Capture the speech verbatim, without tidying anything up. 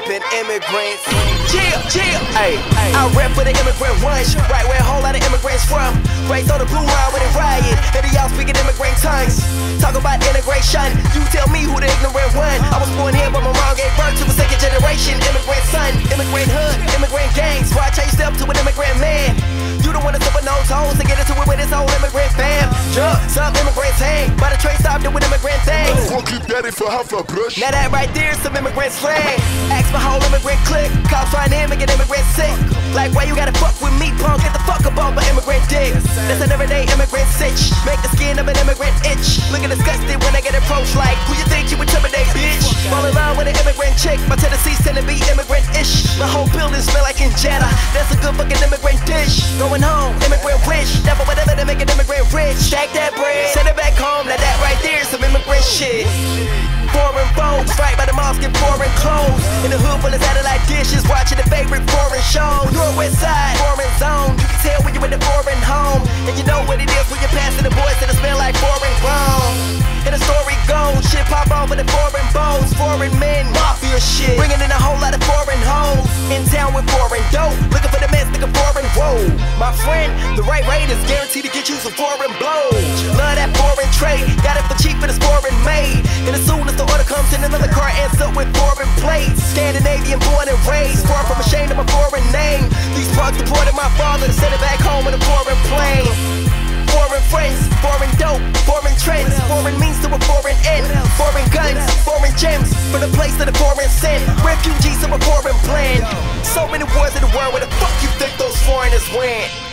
reppin' immigrants. Chill, chill, ayy. I rep for the immigrant rush, right where a whole lot of immigrants from. Raised on the blue line with a riot, and y'all speaking immigrant tongues. Talk about integration, you tell me who the ignorant one. I was born here, but my mom gave birth to a second generation immigrant son. Immigrant hood, immigrant gangs. Watch how you step to an immigrant man. You don't wanna step on those hoes and get into it with this whole immigrant fam. Drugs, some immigrants hang, by the train stop doing immigrant things. Fuck you daddy for half a brush. Now that right there is some immigrant slang. Ask my whole immigrant clique, cops find him and get immigrant sick. Like why you gotta fuck with me, punk? Get the fuck up off my immigrant dick. That's an everyday immigrant sitch. Make the skin of an immigrant itch. Looking disgusted when I get approached like, who you think you intimidate, bitch? Fall in love with an immigrant chick, my tendencies tend to be immigrant-ish. My whole building smell like injera. That's a good fucking immigrant dish. Going home, immigrant wish. Never whatever to make an immigrant rich. Stack that bread, send it back home. Now that right there is some immigrant shit. Foreign folks, right by the mosque in foreign clothes. In the hood full of satellite dishes, watching the favorite foreign show. You're west side, foreign zone. You can tell when you're in the foreign home. And you know what it is when you're passing the boys that smell like foreign grown. And the story goes, shit pop off with the foreign bows. Foreign men, mafia shit. Bringing in a whole lot of foreign hoes. In town with foreign dope, looking for the mess, nigga foreign whoa. My friend, the right rate is guaranteed to get you some foreign blows. Love that foreign trade, got it for cheap and it's foreign made. And as soon as the order comes in, another car ends up with foreign plates. Scandinavian born and raised, far from ashamed of my foreign name. These punks deported my father to send it back home in a foreign plane. Foreign friends, foreign dope, foreign trends, foreign means to a foreign end, foreign guns, foreign gems, from the place to the foreign sin, refugees of a foreign plan. So many wars in the world, where the fuck you think those foreigners went?